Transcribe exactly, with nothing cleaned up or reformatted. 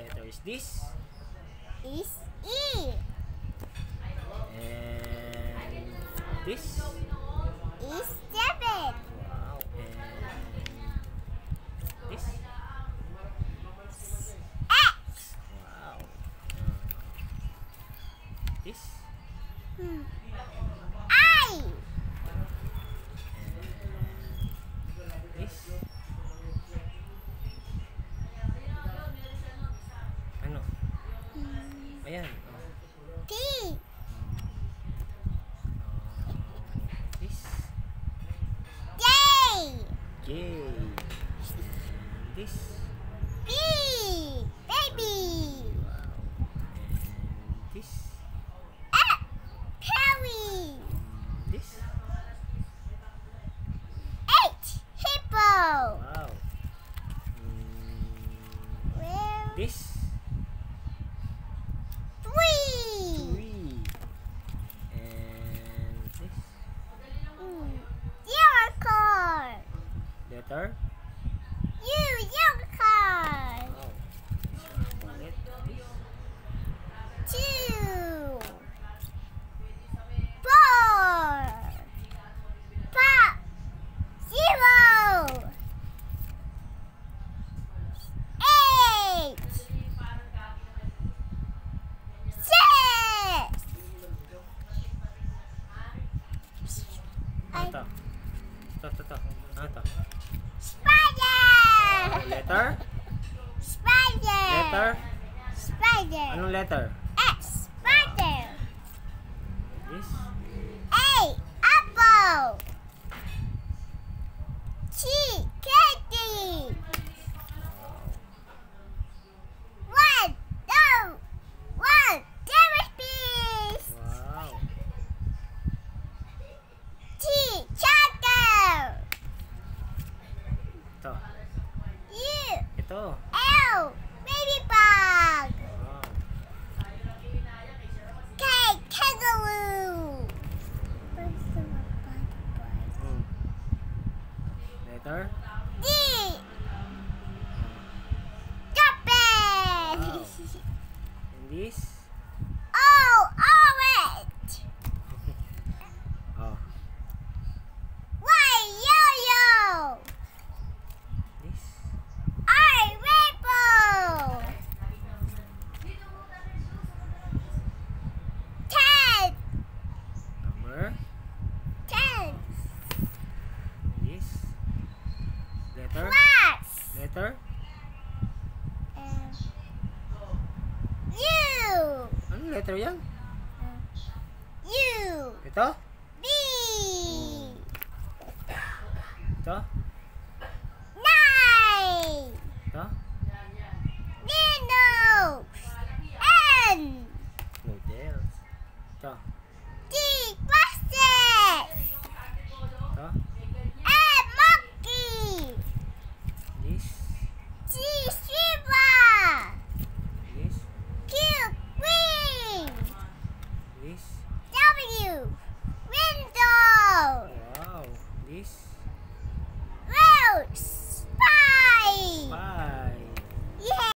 letter is this? Is E. And this? Is seven. Wow. And this? X. Wow. Uh, this? Hmm. I. And this? Ano? Hmm. Ayan. T. This? J. J. And this? B. Baby. Wow. And this? F. Perry. This? H. Hippo. Wow. Mm, Well, this? three. Three. And this? Hmm. Unicorn. Letter? U. Unicorn. Wow. Ulit. This? Two. Four. Five. Zero. Eight. Six. Ano to? Ito, ito, ito. Ano to? Spider. Letter? Spider. Letter? Spider. Anong letter? X. Spider. This? A. Apple. T. Candy. One. Two. One. There is Wow. T. Charger. Ito. U. Ito. L. Baby bug. Wow. K. Kangaroo. Hmm. Letter? D. Dolphin. Wow. And this? O. Orange. Oh. Y. Yo-yo. This? I. Rainbow. Ten. Number? Ten. This? Letter? Plus. Letter? And U. Anong letter yan? U. Ito? B. Ito?